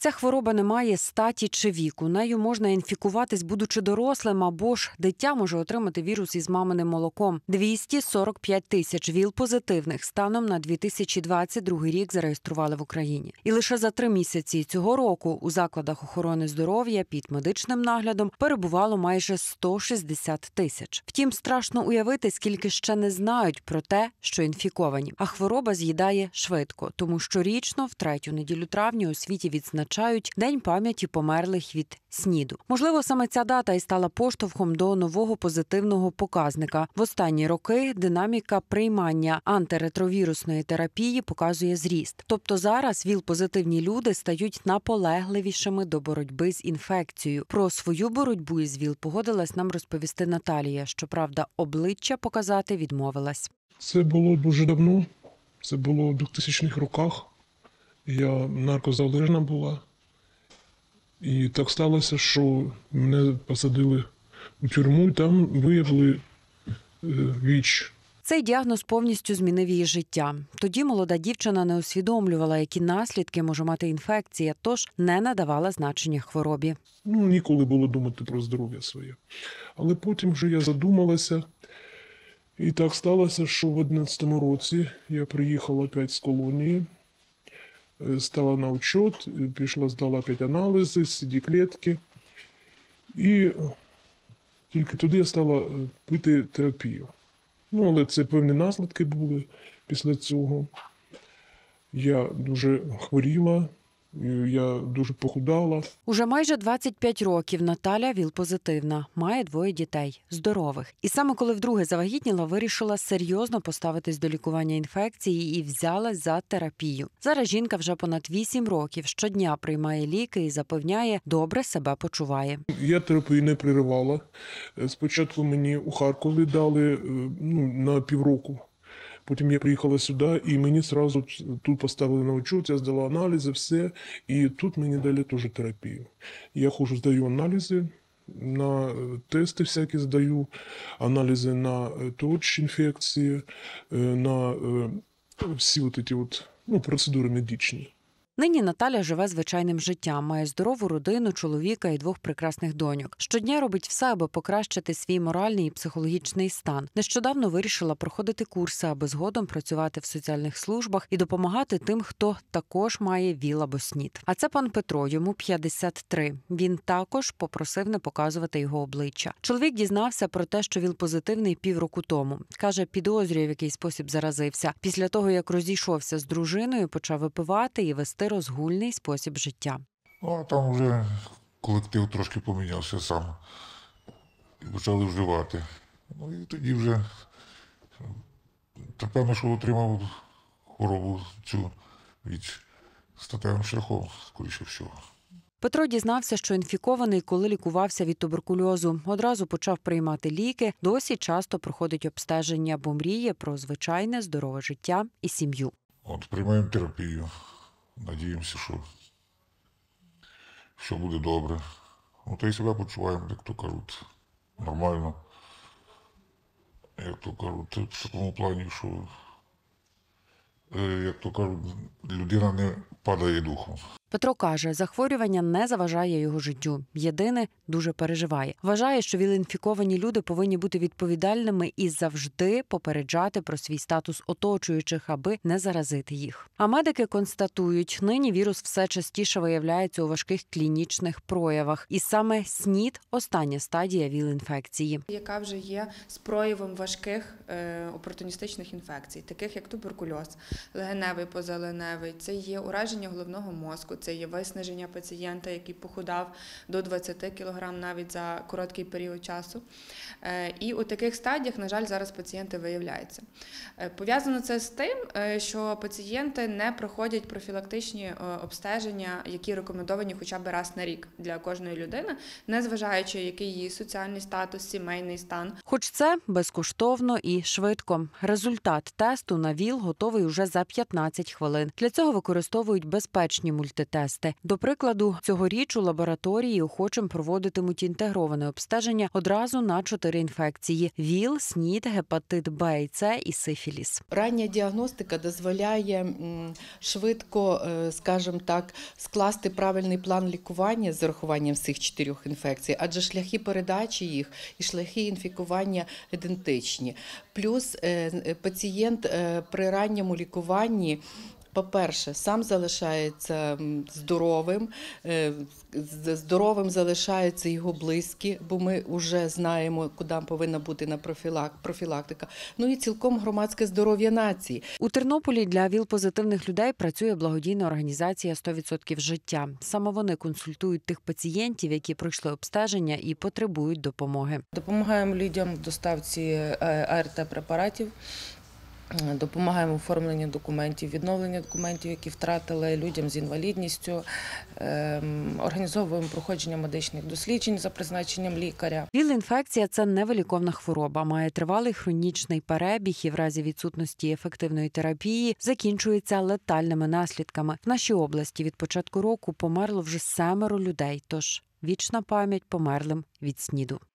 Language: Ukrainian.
Ця хвороба не має статі чи віку. Нею можна інфікуватись, будучи дорослим, або ж дитя може отримати вірус із маминим молоком. 245 тисяч ВІЛ-позитивних станом на 2022 рік зареєстрували в Україні. І лише за 3 місяці цього року у закладах охорони здоров'я під медичним наглядом перебувало майже 160 тисяч. Втім, страшно уявити, скільки ще не знають про те, що інфіковані. А хвороба з'їдає швидко, тому щорічно в третю неділю травня у світі відзначають День пам'яті померлих від СНІДу. Можливо, саме ця дата і стала поштовхом до нового позитивного показника. В останні роки динаміка приймання антиретровірусної терапії показує зріст. Тобто зараз ВІЛ-позитивні люди стають наполегливішими до боротьби з інфекцією. Про свою боротьбу із ВІЛ погодилась нам розповісти Наталія. Щоправда, обличчя показати відмовилась. Це було дуже давно. Це було в 2000-х роках. Я наркозалежна була. І так сталося, що мене посадили у тюрму і там виявили ВІЧ. Цей діагноз повністю змінив її життя. Тоді молода дівчина не усвідомлювала, які наслідки може мати інфекція, тож не надавала значення хворобі. Ніколи було думати про здоров'я своє. Але потім вже я задумалася. І так сталося, що в 2011 році я приїхала опять з колонії, стала на учет, пішла, здала опять аналізи, CD-клетки. І тільки тоді я стала пити терапію. Але це певні наслідки були після цього. Я дуже хворіла, я дуже похудала. Уже майже 25 років Наталя ВІЛ-позитивна, має 2 дітей, здорових. І саме коли вдруге завагітніла, вирішила серйозно поставитись до лікування інфекції і взялась за терапію. Зараз жінка вже понад 8 років щодня приймає ліки і запевняє, добре себе почуває. Я терапію не переривала. Спочатку мені у Харкові дали на півроку. Потім я приїхала сюди, і мені одразу тут поставили на учет, я здала аналізи, все. І тут мені дали теж терапію. Я ходжу, здаю аналізи, на тести всякі здаю, аналізи на ТОЧ-інфекції, на всі процедури медичні. Нині Наталя живе звичайним життям, має здорову родину, чоловіка і 2 прекрасних доньок. Щодня робить все, аби покращити свій моральний і психологічний стан. Нещодавно вирішила проходити курси, аби згодом працювати в соціальних службах і допомагати тим, хто також має ВІЛ або СНІД. А це пан Петро, йому 53. Він також попросив не показувати його обличчя. Чоловік дізнався про те, що ВІЛ-позитивний півроку тому. Каже, підозрює, в який спосіб заразився. Після того, як розійшовся з дружиною, почав випивати і вести розгульний спосіб життя. А там вже колектив трошки помінявся сам. І почали вживати. І тоді вже, певно, що отримав хворобу цю від статевим шляхом, скоріше всього. Петро дізнався, що інфікований, коли лікувався від туберкульозу. Одразу почав приймати ліки, досі часто проходить обстеження, бо мріє про звичайне здорове життя і сім'ю. Приймаємо терапію. Надіємося, що буде добре. Та й себе почуваємо, як то кажуть, нормально. Як то кажуть, в такому плані, що, як то кажуть, людина не падає духом. Петро каже, захворювання не заважає його життю. Єдине, дуже переживає. Вважає, що ВІЛ-інфіковані люди повинні бути відповідальними і завжди попереджати про свій статус оточуючих, аби не заразити їх. А медики констатують, нині вірус все частіше виявляється у важких клінічних проявах. І саме СНІД – остання стадія ВІЛ-інфекції. Яка вже є з проявом важких опортуністичних інфекцій, таких як туберкульоз, легеневий, позалегеневий, це є ураження головного мозку, це є виснаження пацієнта, який похудав до 20 кг навіть за короткий період часу. І у таких стадіях, на жаль, зараз пацієнти виявляються. Пов'язано це з тим, що пацієнти не проходять профілактичні обстеження, які рекомендовані хоча б раз на рік для кожної людини, незважаючи, який її соціальний статус, сімейний стан. Хоч це безкоштовно і швидко. Результат тесту на ВІЛ готовий уже за 15 хвилин. Для цього використовують безпечні мультитести. До прикладу, цьогоріч у лабораторії охочим проводитимуть інтегроване обстеження одразу на 4 інфекції – ВІЛ, СНІД, гепатит Б і С і сифіліс. Рання діагностика дозволяє швидко, скажімо так, скласти правильний план лікування з урахуванням всіх 4 інфекцій, адже шляхи передачі їх і шляхи інфікування ідентичні. Плюс пацієнт при ранньому лікуванні, по-перше, сам залишається здоровим, здоровим залишаються його близькі, бо ми вже знаємо, куди повинна бути профілактика. Ну і цілком громадське здоров'я нації. У Тернополі для ВІЛ-позитивних людей працює благодійна організація «100% життя». Саме вони консультують тих пацієнтів, які пройшли обстеження і потребують допомоги. Допомагаємо людям в доставці АРТ-препаратів, допомагаємо в оформленні документів, відновленні документів, які втратили, людям з інвалідністю, організовуємо проходження медичних досліджень за призначенням лікаря. ВІЛ-інфекція – це невиліковна хвороба, має тривалий хронічний перебіг і в разі відсутності ефективної терапії закінчується летальними наслідками. В нашій області від початку року померло вже 7 людей, тож вічна пам'ять померлим від СНІДу.